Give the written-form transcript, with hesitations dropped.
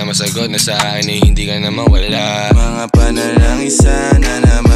masagot na sa akin ay hindi ka na mawala. Mga panalangin sana na